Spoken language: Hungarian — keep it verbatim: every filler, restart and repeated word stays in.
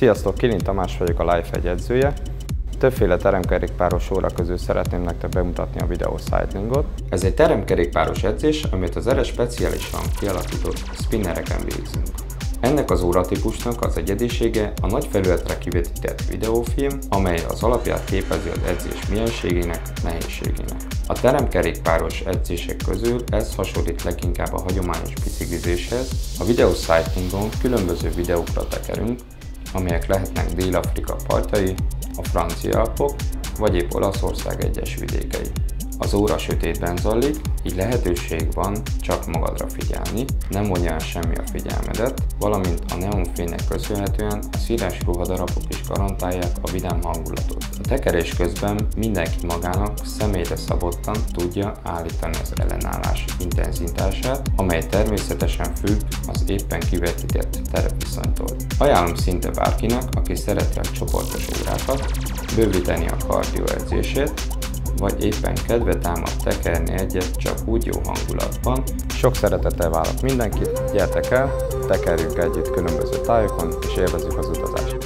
Sziasztok, Kilin Tamás vagyok, a Life edzője. Többféle teremkerékpáros óra közül szeretném nektek bemutatni a videó cyclingot. Ez egy teremkerékpáros edzés, amit az erre speciálisan kialakított spinnereken végzünk. Ennek az óratípusnak az egyedisége a nagy felületre kivetített videófilm, amely az alapját képezi az edzés mienségének, nehézségének. A teremkerékpáros edzések közül ez hasonlít leginkább a hagyományos biciklizéshez. A videó cyclingon különböző videókra tekerünk, amelyek lehetnek Dél-Afrika partjai, a francia Alpok, vagy épp Olaszország egyes vidékei. Az óra sötétben zajlik, így lehetőség van csak magadra figyelni, nem vonja el semmi a figyelmedet, valamint a neonfénynek köszönhetően a színes ruhadarabok is garantálják a vidám hangulatot. A tekerés közben mindenki magának személyre szabottan tudja állítani az ellenállás intenzitását, amely természetesen függ az éppen kivetített terepviszonytól. Ajánlom szinte bárkinek, aki szereti a csoportos órákat, bővíteni a kardió edzését, vagy éppen kedve támad tekerni egyet csak úgy jó hangulatban. Sok szeretettel várok mindenkit, gyertek el, tekerjünk együtt különböző tájokon és élvezzük az utazást!